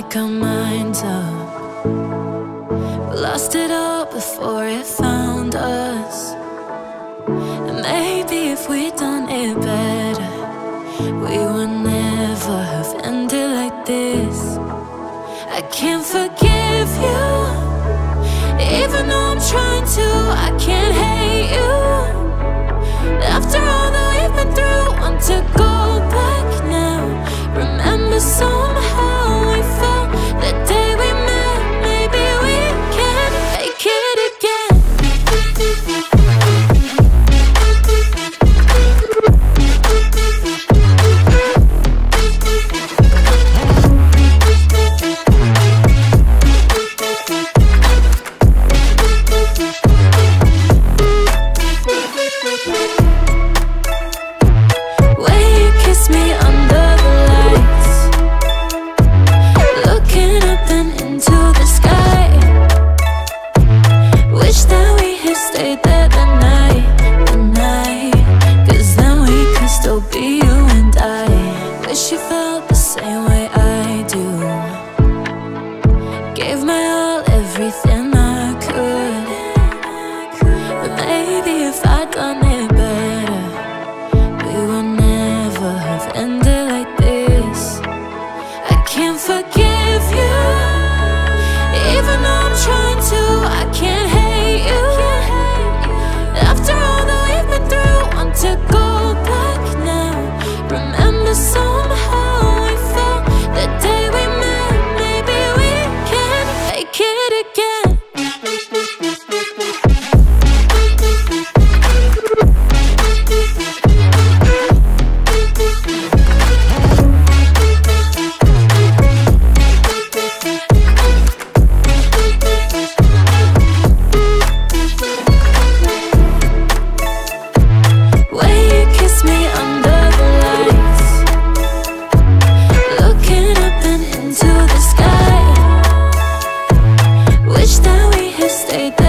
make our minds up. We lost it all before it found us. And maybe if we'd done it better, we would never have ended like this. I can't forgive you, even though I'm trying to. I can't hate you. After all that we've been through, want to go back now. Remember somehow we felt the day we met. Maybe we can make it again. Gave my all, everything I could. But maybe if I'd done it better, we would never have ended like this. I can't forgive you, even though I'm trying to. I can't hate you. After all that we've been through, want to go back now. Remember somehow we felt the day we met. Maybe we can make it again. Way you kiss me under the lights, looking up and into the sky. Wish that we had stayed there.